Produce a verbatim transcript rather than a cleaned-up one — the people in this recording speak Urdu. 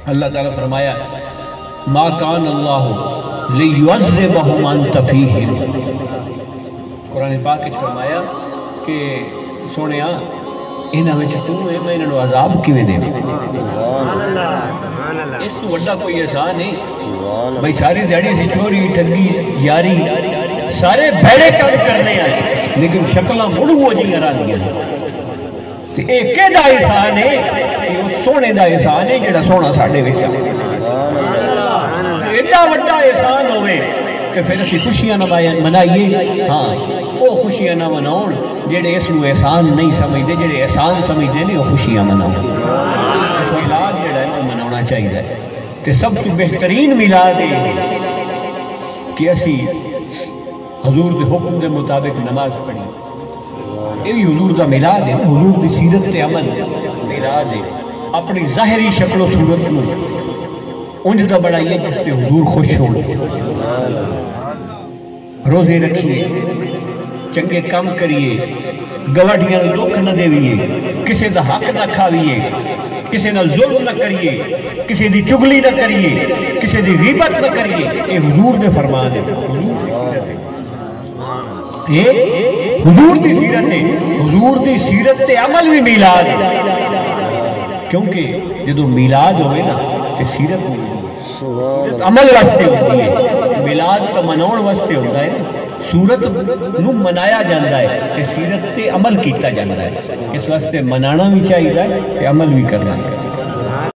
اللہ تعالیٰ فرمایا ما کان اللہ لیعذبہم انت فیہم، قرآن پاک نے فرمایا کہ سونیا انہاں وچ تو ہے میں انہاں نوں عذاب کیویں دے، اس تو بڑا کوئی احسان نہیں بھائی ساری دیہڑی سی چوری ٹھگی یاری سارے بھڑے کام کرنے آئے لیکن شکلاں مڑ وہ جیاں رہندیاں تے ایک دا احسان ہے کہ وہ سونے دا احسان ہے جڑا سونا ساڈے وچ ایڈا بڑا احسان ہوئے کہ پھر اسی خوشیاں نہ منائیے، ہاں وہ خوشیاں نہ مناؤن جڑے اس نو احسان نہیں سمجھدے، جڑے احسان سمجھدے نہیں وہ خوشیاں مناؤن۔ اس میلاد جڑا ہے وہ مناؤنا چاہیے تے سب تو بہترین میلاد ہے کہ اسی حضور دے حکم دے مطابق نماز پڑھی، یہ بھی حضور دا میلاد ہے، حضور دی سیرت تے عمل میلاد ہے۔ اپنی ظاہری شکل و صورت نو انج دا بڑھائیے جس تے حضور خوش ہو، روزے رکھیے، چنگے کام کریے، گواڈیاں نوں دکھ نہ دیویے، کسے دا حق نہ کھاویے، کسے نال ظلم نہ کریے، کسے دی چگلی نہ کریے، کسے دی غیبت نہ کریے، اے حضور نے فرمان ہے، اے حضور دی سیرت ہے، حضور دی سیرت تے عمل بھی میلاد ہے، کیونکہ جدو میلاد ہوئے نا تے سیرت عمل واسطے ہوتی ہے، میلاد تو مناؤن واسطے ہوتا ہے، سورت نو منایا جاندہ ہے کہ سیرت تے عمل کیتا جاندہ ہے، اس واسطے منانا بھی چاہیے تے عمل بھی کرنا ہے۔